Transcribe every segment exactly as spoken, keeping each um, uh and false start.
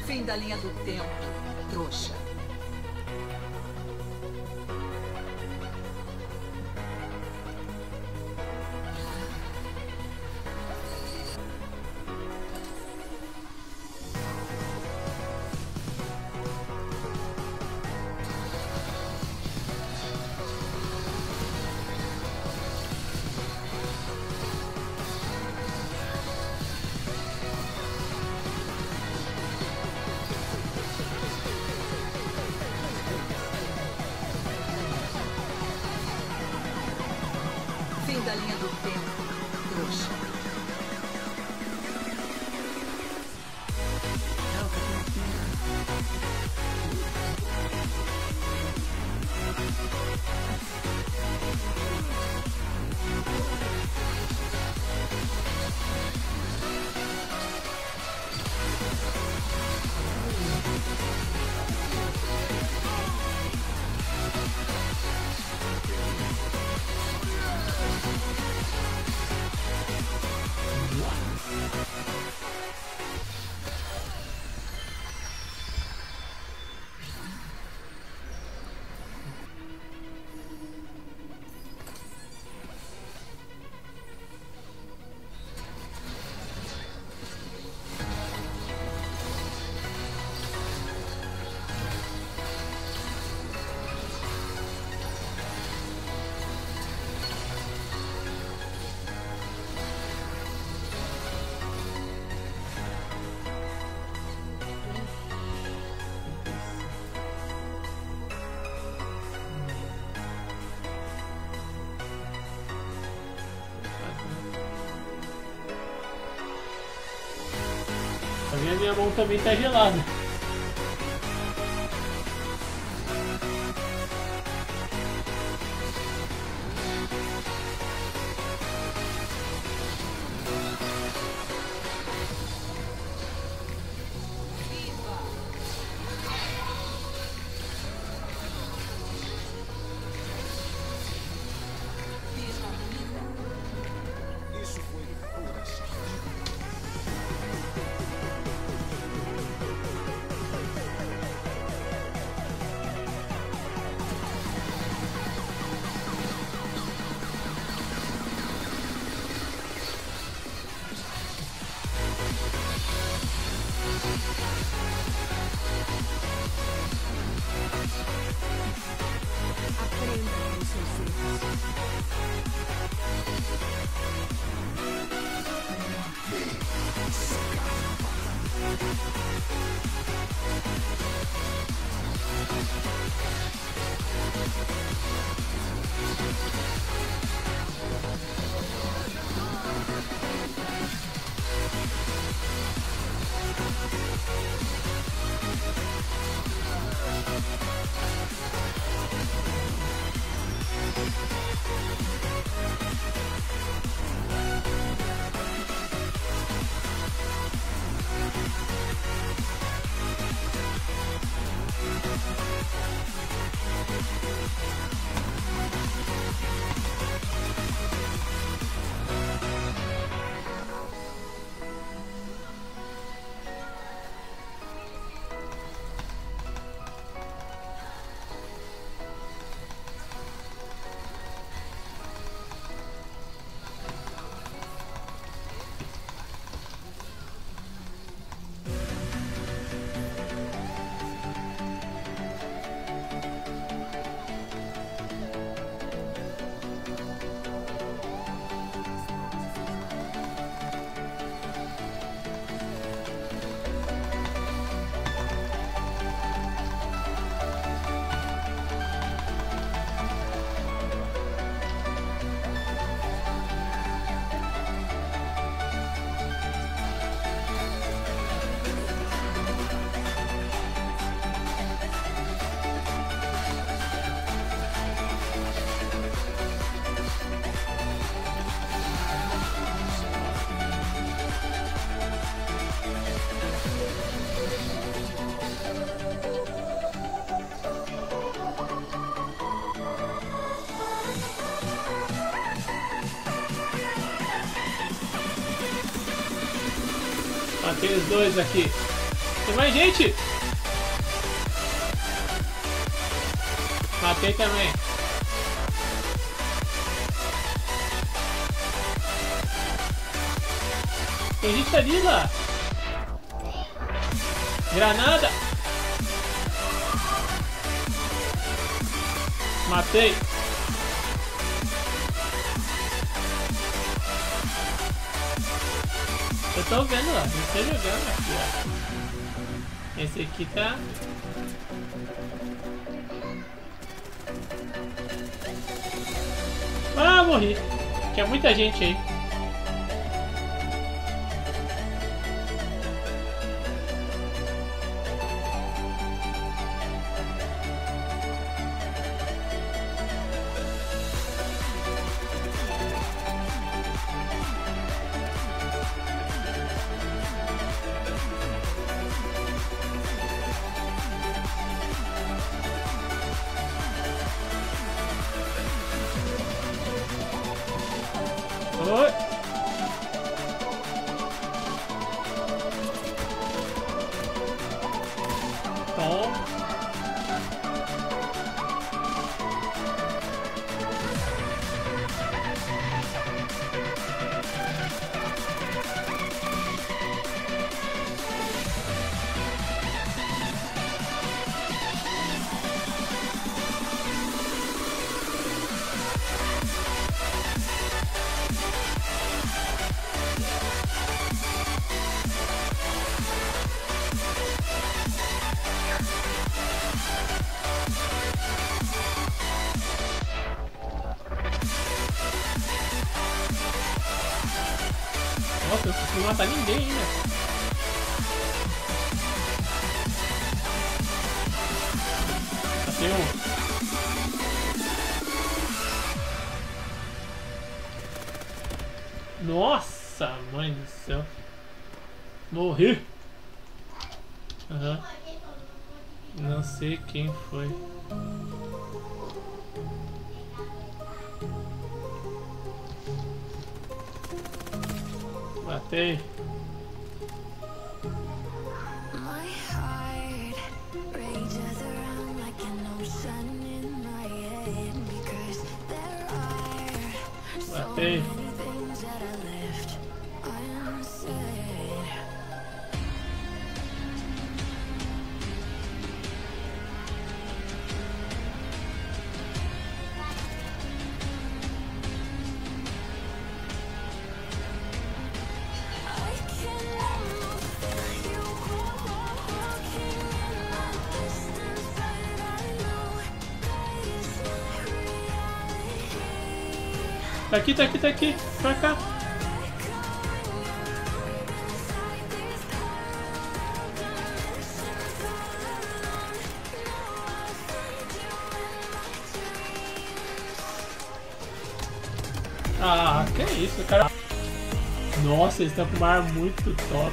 Fim da linha do tempo, trouxa. Fim da linha do tempo, trouxa. A minha, minha mão também tá gelada. Aqueles dois aqui. Tem mais gente! Matei também. Tem gente ali lá. Granada. Matei. Eu tô vendo lá, eu tô jogando aqui, ó. Esse aqui tá... Ah, morri. Tinha muita gente aí. Oi. Tom. Nossa, eu não consegui matar ninguém ainda. Tem um. Nossa, mãe do céu. Morri. Aham. Uhum. Não sei quem foi. Matei. Matei. Tá aqui, tá aqui, tá aqui. Pra cá. Ah, que isso, cara. Nossa, eles estão com uma arma muito top.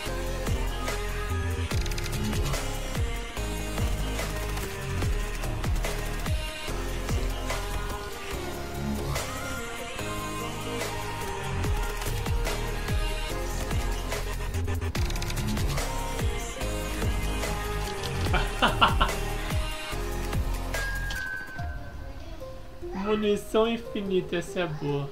Munição infinita, essa é boa.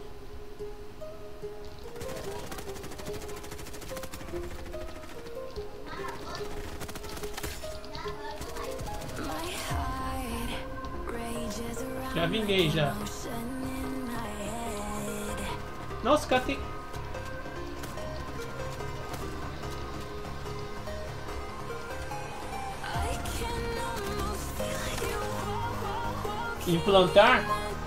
Já vinguei já. Nossa, o cara tem... Implantar?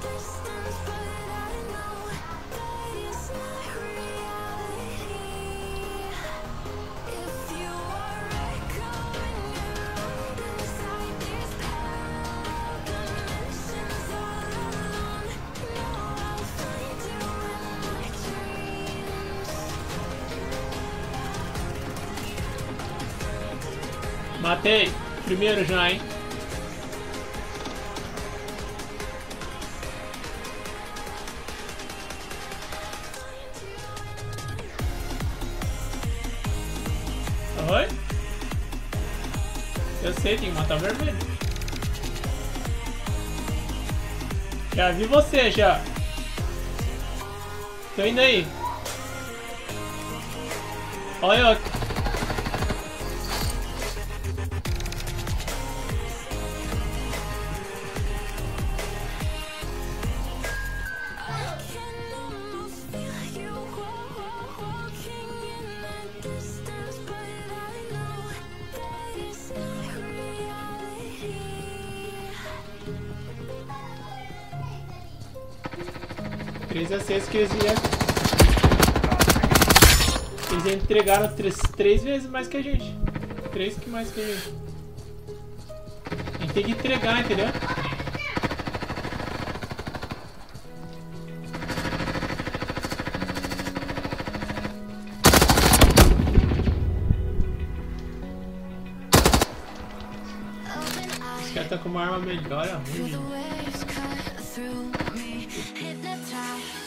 Matei. Primeiro já, hein? Oi? Eu sei, tem que matar o vermelho. Já vi você, já. Tô indo aí. Olha eu. três a seis que eles iam... Eles entregaram três, três vezes mais que a gente. Três que mais que a gente. A gente tem que entregar, entendeu? Os caras estão com uma arma melhor, é ruim.